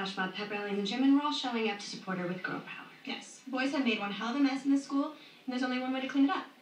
flash mob pep rally in the gym, and we're all showing up to support her with girl power. Yes. Boys have made one hell of a mess in this school, and there's only one way to clean it up.